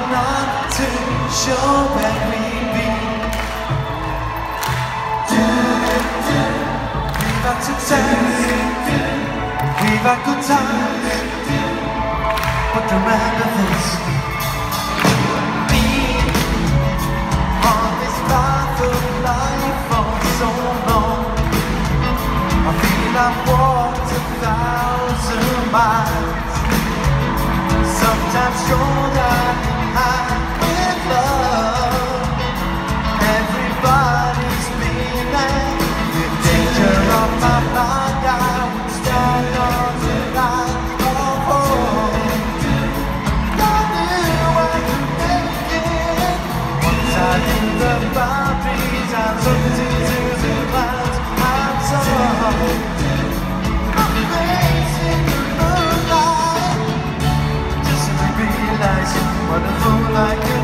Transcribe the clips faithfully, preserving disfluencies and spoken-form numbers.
not too sure where we've been. We've had success, we've had good times, but remember this: being on this path of life for so long, I feel I've walked a thousand miles. Sometimes shoulder in hand with love. Everybody's been there. The danger of my mind, I would stand on the line of hope. I knew I could make it. Once I knew the boundaries, I looked into the clouds and saw my face in the moonlight. What a fool like you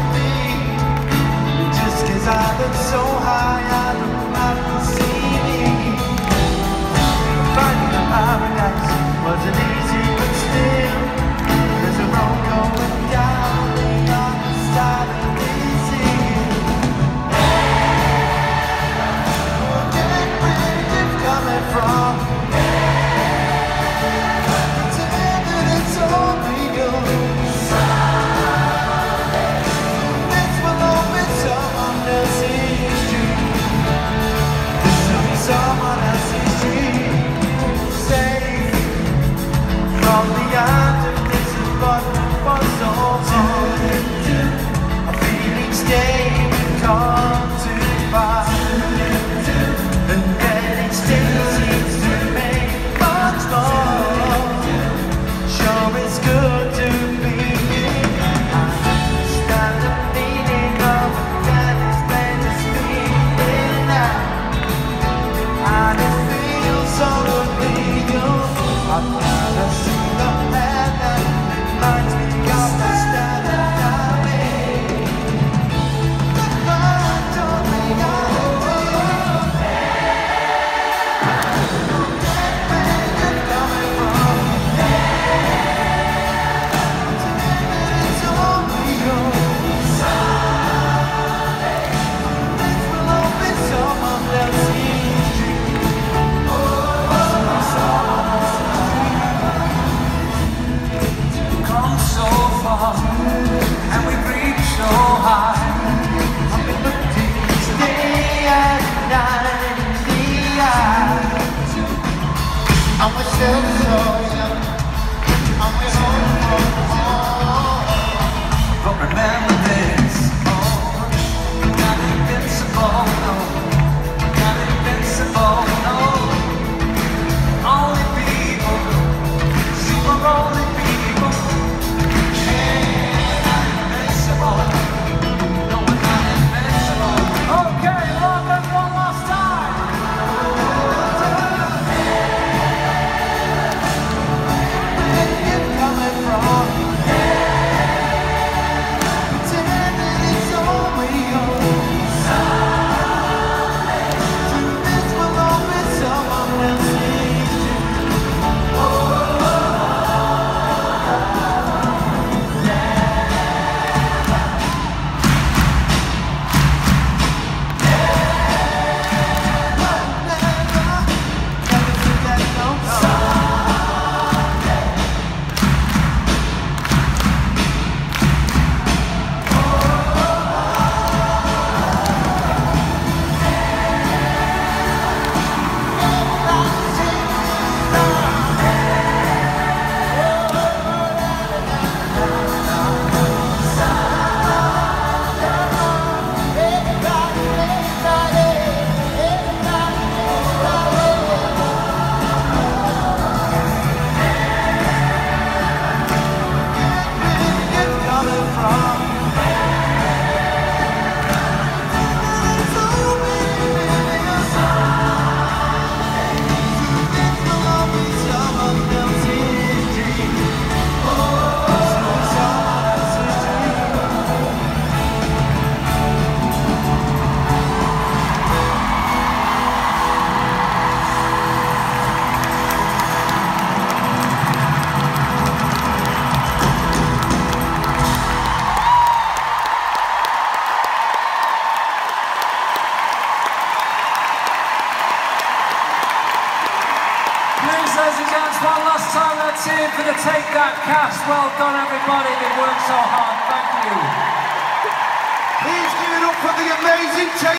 ladies and gents, one last time, let's hear it for the Take That cast. Well done, everybody, they've worked so hard, thank you. Please give it up for the amazing Take